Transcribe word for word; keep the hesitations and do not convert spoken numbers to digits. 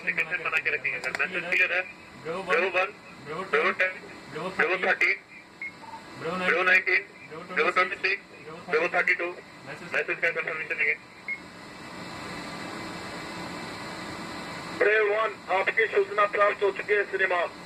Communication बना के रखेंगे सर। मैसेज क्लियर है? Bravo one, bravo ten, bravo thirteen, bravo nineteen, bravo twenty six, bravo thirty two, message का confirmation देंगे। Bravo one, आपकी सूचना प्राप्त हो चुकी है सिनेमा।